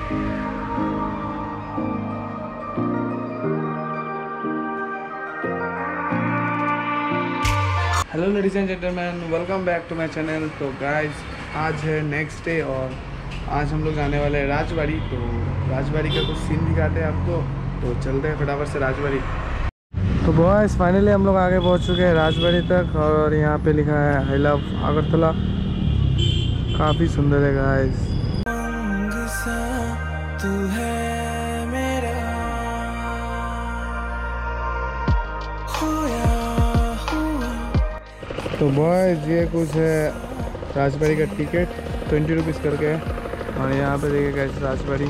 Hello ladies and gentleman, welcome back to my channel. तो guys, आज है next day और आज हम लोग जाने वाले हैं राजबाड़ी। तो राजबाड़ी का कुछ सीन दिखाते हैं आपको, तो चलते हैं फटाफट से राजबाड़ी। तो बॉयज, फाइनली हम लोग आगे पहुंच चुके हैं राजबाड़ी तक और यहाँ पे लिखा है आई लव अगरतला। काफ़ी सुंदर है गाइस। तो बॉयज, ये कुछ है राजबाड़ी का टिकट 20 रुपीज़ करके है और यहाँ पे देखिए गाइस राजबाड़ी।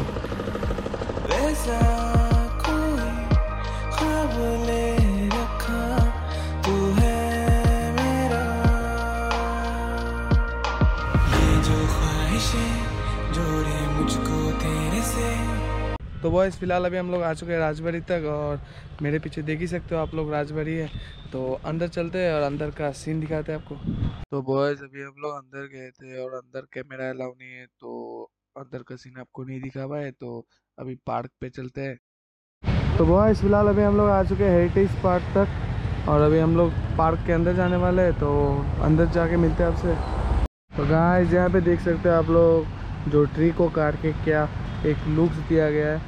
तो बॉयज़, फ़िलहाल अभी हम लोग आ चुके हैं राजबाड़ी तक और मेरे पीछे देख ही सकते हो आप लोग राजबाड़ी है। तो अंदर चलते हैं और अंदर का सीन दिखाते हैं आपको। तो बॉयज़, अभी हम लोग अंदर गए थे और अंदर कैमरा अलाउ नहीं है, तो अंदर का सीन आपको नहीं दिखा पाए। तो अभी पार्क पे चलते हैं। तो बॉयज़, फ़िलहाल अभी हम लोग आ चुके हैं हेरिटेज पार्क तक और अभी हम लोग पार्क के अंदर जाने वाले हैं। तो अंदर जाके मिलते हैं आपसे। तो गाइस, यहाँ पे देख सकते हो आप लोग जो ट्री को काट के क्या एक लुक्स दिया गया है,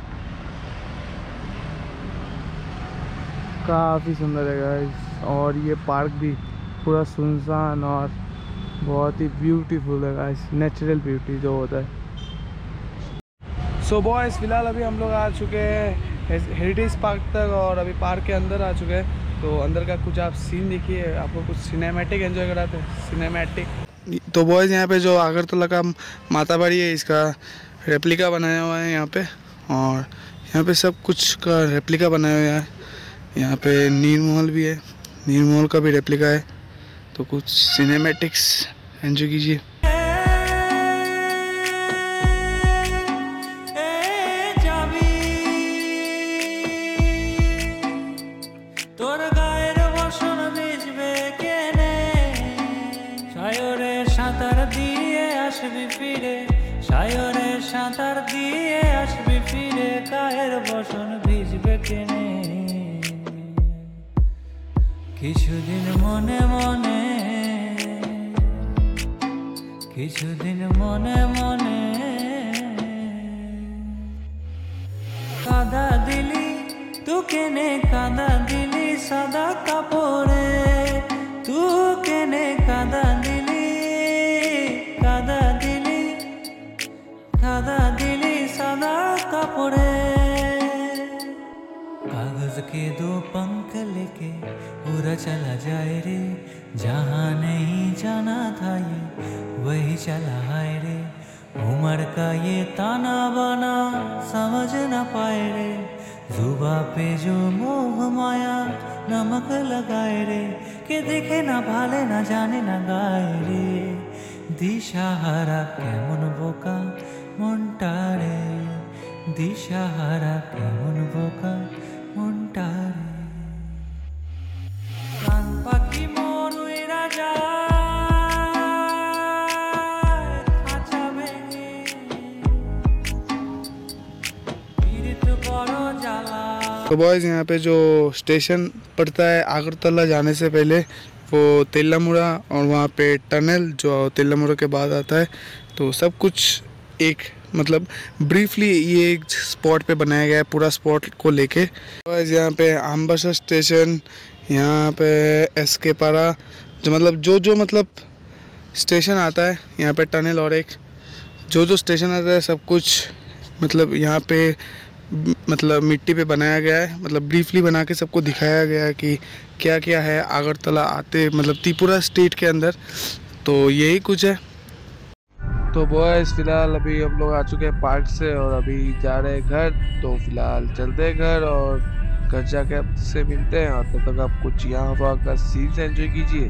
काफ़ी सुंदर है गाइस। और ये पार्क भी पूरा सुनसान और बहुत ही ब्यूटीफुल है गाइस, नेचुरल ब्यूटी जो होता है। सो बॉयज़, फ़िलहाल अभी हम लोग आ चुके हैं हेरिटेज पार्क तक और अभी पार्क के अंदर आ चुके हैं। तो अंदर का कुछ आप सीन देखिए, आपको कुछ सिनेमैटिक एंजॉय कराते हैं, सिनेमैटिक। तो बॉयज़, यहाँ पे जो अगरतला का माता बाड़ी है, इसका रेप्लिका बनाया हुआ है यहाँ पे और यहाँ पे सब कुछ का रेप्लिका बनाया हुआ है। यहाँ पे नीर महल भी है, नीर महल का भी रेप्लिका है। तो कुछ सिनेमैटिक्स एंजॉय कीजिए। সায়রে সাঁতার দিয়ে আসবি ফিরে, কায়ের বসন ভিজবে কেনে। কিছুদিন মনে মনে, কিছুদিন মনে মনে কাদা দিলি তু কেনে, কাদা দিলি সাদা কাপড়ে, তু কেনে কাদা দিলি, কাদা দিলি, কাদা দিলি সাদা কাপড়ে। कागज के दो पंख लेके उड़ा चला जाए रे, जहाँ नहीं जाना था ये वही चला है रे। उम्र का ये ताना बाना समझ न पाए रे, जुबा पे जो मोह माया नमक लगाए रे, के देखे ना भाले ना जाने ना गाए रे। दिशाहारा केमन बोका মনটারে, দিশাহারা কেমন বোকা মনটারে। কান পাখি মন উইরা যায় খাঁচা ভেঙে, পীড়িত বড় জ্বালা। तो बॉयज़, यहाँ पे जो स्टेशन पड़ता है अगरतला जाने से पहले, वो तेलामुड़ा और वहाँ पे टनल जो तेलामुड़ा के बाद आता है। तो सब कुछ एक मतलब ब्रीफली ये एक स्पॉट पे बनाया गया है, पूरा स्पॉट को लेके। यहाँ पे अम्बासा स्टेशन, यहाँ पे एसके पारा, जो मतलब स्टेशन आता है यहाँ पे टनल और एक जो स्टेशन आता है, सब कुछ मतलब यहाँ पे मतलब मिट्टी पे बनाया गया है। मतलब ब्रीफली बना के सबको दिखाया गया है कि क्या क्या है अगरतला आते मतलब त्रिपुरा स्टेट के अंदर। तो यही कुछ है। तो बॉयज़, फ़िलहाल अभी हम लोग आ चुके हैं पार्क से और अभी जा रहे हैं घर। तो फिलहाल चलते हैं घर और घर जाके आपसे मिलते हैं और तब तक आप कुछ यहाँ वहाँ का सीन एंजॉय कीजिए।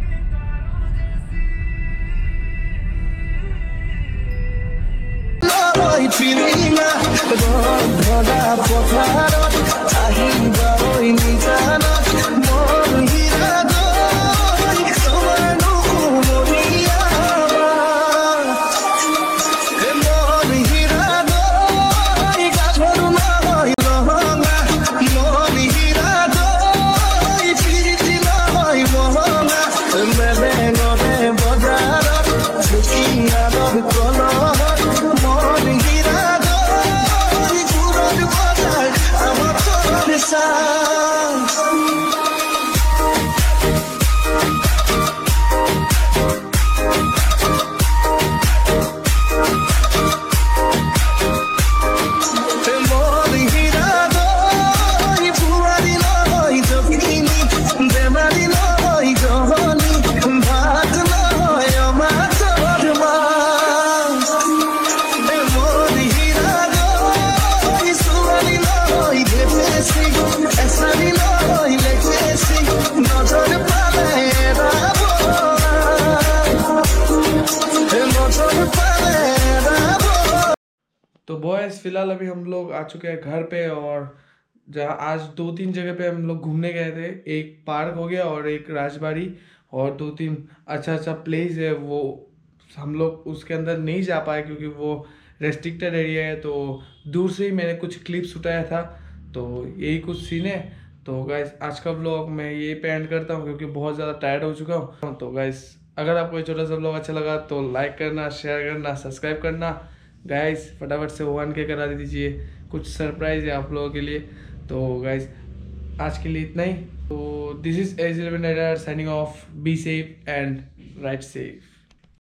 तो बॉयज़ फिलहाल अभी हम लोग आ चुके हैं घर पे, और जहाँ आज 2-3 जगह पे हम लोग घूमने गए थे। एक पार्क हो गया और एक राजबाड़ी, और 2-3 अच्छा प्लेस है, वो हम लोग उसके अंदर नहीं जा पाए क्योंकि वो रेस्ट्रिक्टेड एरिया है। तो दूर से ही मैंने कुछ क्लिप्स उठाया था, तो यही कुछ सीन है। तो गाइस आज का व्लॉग मैं यही पे एंड करता हूँ क्योंकि बहुत ज़्यादा टायर्ड हो चुका हूँ। तो गाइस अगर आपको ये छोटा सा व्लॉग अच्छा लगा तो लाइक करना, शेयर करना, सब्सक्राइब करना। गाइस फटाफट से 1K करा दीजिए, कुछ सरप्राइज़ है आप लोगों के लिए। तो गाइस आज के लिए इतना ही। तो दिस इज एज signing off, be safe and ride safe.